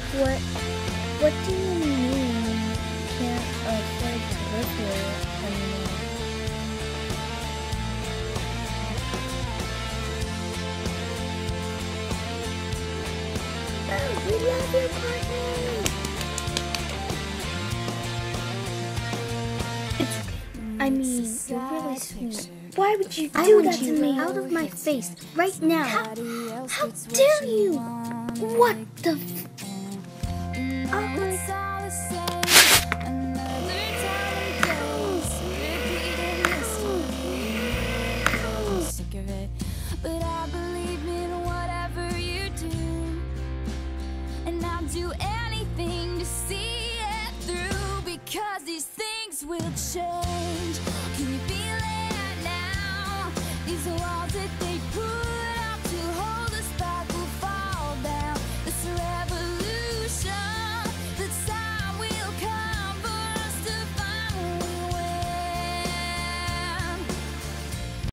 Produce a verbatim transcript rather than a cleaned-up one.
What, what do you mean you can't afford to live here anymore? We love you, Courtney! It's okay. I mean, you're really sweet. Why would you do I want that to you me? out of my face right now. How, how dare you? What the f... Awkward. But I believe in whatever you do, and I'll do anything to see it through, because these things will change. Can you feel it now? These walls that